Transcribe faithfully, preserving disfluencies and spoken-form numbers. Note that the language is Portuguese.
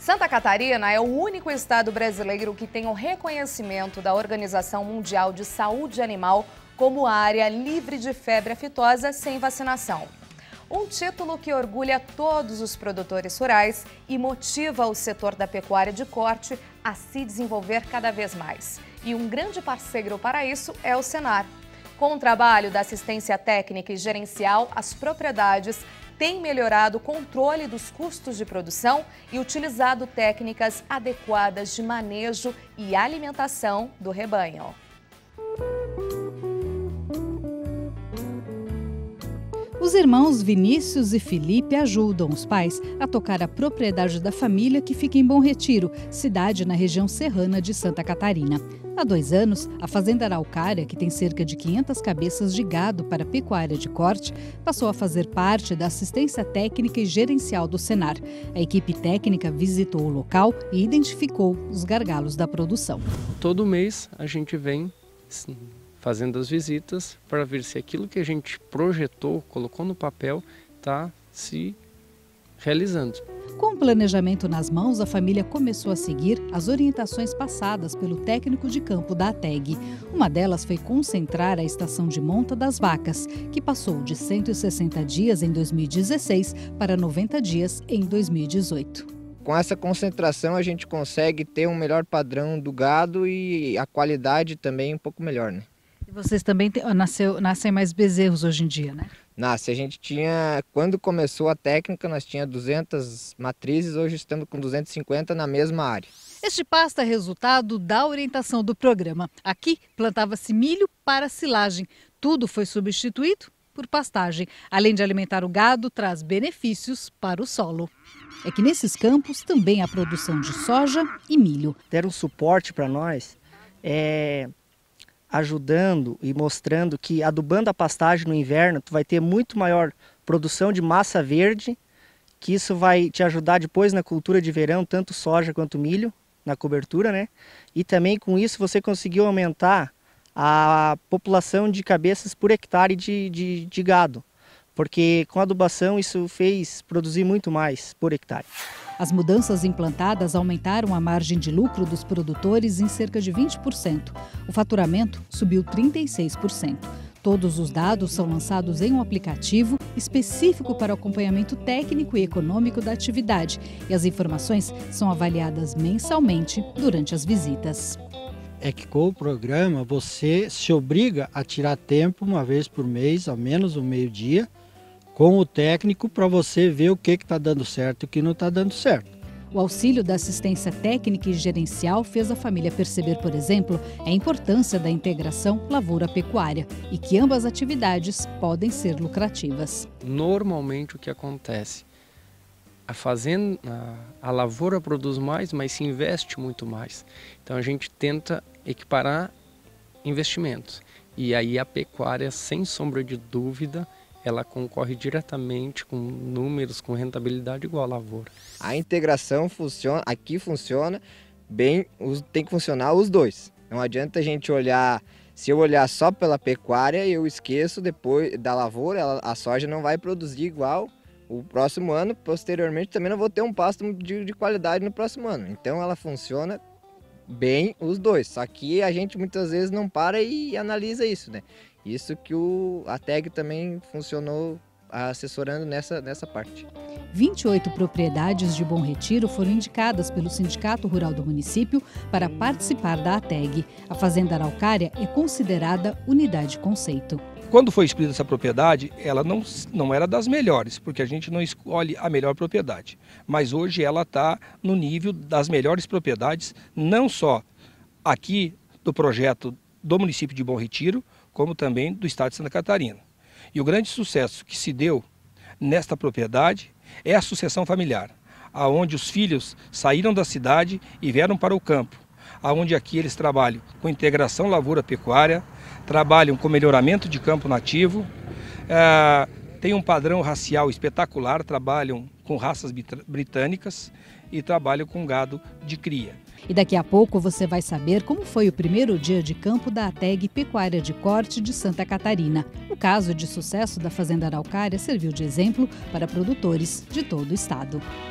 Santa Catarina é o único estado brasileiro que tem o reconhecimento da Organização Mundial de Saúde Animal como área livre de febre aftosa sem vacinação. Um título que orgulha todos os produtores rurais e motiva o setor da pecuária de corte a se desenvolver cada vez mais. E um grande parceiro para isso é o Senar. Com o trabalho da assistência técnica e gerencial, as propriedades têm melhorado o controle dos custos de produção e utilizado técnicas adequadas de manejo e alimentação do rebanho. Os irmãos Vinícius e Felipe ajudam os pais a tocar a propriedade da família que fica em Bom Retiro, cidade na região serrana de Santa Catarina. Há dois anos, a Fazenda Araucária, que tem cerca de quinhentas cabeças de gado para pecuária de corte, passou a fazer parte da assistência técnica e gerencial do Senar. A equipe técnica visitou o local e identificou os gargalos da produção. Todo mês a gente vem sim, fazendo as visitas para ver se aquilo que a gente projetou, colocou no papel, está se realizando. Com o planejamento nas mãos, a família começou a seguir as orientações passadas pelo técnico de campo da ATEG. Uma delas foi concentrar a estação de monta das vacas, que passou de cento e sessenta dias em dois mil e dezesseis para noventa dias em dois mil e dezoito. Com essa concentração a gente consegue ter um melhor padrão do gado e a qualidade também um pouco melhor, né? E vocês também te, nasceu, nascem mais bezerros hoje em dia, né? Nasce, a gente tinha, quando começou a técnica, nós tínhamos duzentas matrizes, hoje estamos com duzentas e cinquenta na mesma área. Este pasto é resultado da orientação do programa. Aqui plantava-se milho para silagem. Tudo foi substituído por pastagem. Além de alimentar o gado, traz benefícios para o solo. É que nesses campos também há produção de soja e milho. Deram suporte para nós, é... ajudando e mostrando que adubando a pastagem no inverno, tu vai ter muito maior produção de massa verde, que isso vai te ajudar depois na cultura de verão, tanto soja quanto milho, na cobertura, né? E também com isso você conseguiu aumentar a população de cabeças por hectare de, de, de gado, porque com a adubação isso fez produzir muito mais por hectare. As mudanças implantadas aumentaram a margem de lucro dos produtores em cerca de vinte por cento. O faturamento subiu trinta e seis por cento. Todos os dados são lançados em um aplicativo específico para o acompanhamento técnico e econômico da atividade. E as informações são avaliadas mensalmente durante as visitas. É que com o programa você se obriga a tirar tempo uma vez por mês, ao menos um meio-dia, com o técnico para você ver o que está dando certo e o que não está dando certo. O auxílio da assistência técnica e gerencial fez a família perceber, por exemplo, a importância da integração lavoura-pecuária e que ambas atividades podem ser lucrativas. Normalmente o que acontece? A fazenda, a, a lavoura produz mais, mas se investe muito mais. Então a gente tenta equiparar investimentos. E aí a pecuária, sem sombra de dúvida, ela concorre diretamente com números, com rentabilidade igual à lavoura. A integração funciona, aqui funciona bem, tem que funcionar os dois. Não adianta a gente olhar, se eu olhar só pela pecuária, eu esqueço depois da lavoura, ela, a soja não vai produzir igual o próximo ano, posteriormente também não vou ter um pasto de, de qualidade no próximo ano. Então ela funciona bem os dois, só que a gente muitas vezes não para e analisa isso, né? Isso que o, a ATEG também funcionou assessorando nessa, nessa parte. vinte e oito propriedades de Bom Retiro foram indicadas pelo Sindicato Rural do município para participar da ATEG. A Fazenda Araucária é considerada unidade conceito. Quando foi escolhida essa propriedade, ela não, não era das melhores, porque a gente não escolhe a melhor propriedade. Mas hoje ela está no nível das melhores propriedades, não só aqui do projeto do município de Bom Retiro, como também do estado de Santa Catarina. E o grande sucesso que se deu nesta propriedade é a sucessão familiar, aonde os filhos saíram da cidade e vieram para o campo, aonde aqui eles trabalham com integração lavoura-pecuária, trabalham com melhoramento de campo nativo, é, tem um padrão racial espetacular, trabalham com raças britânicas e trabalham com gado de cria. E daqui a pouco você vai saber como foi o primeiro dia de campo da ATEG Pecuária de Corte de Santa Catarina. O caso de sucesso da Fazenda Araucária serviu de exemplo para produtores de todo o estado.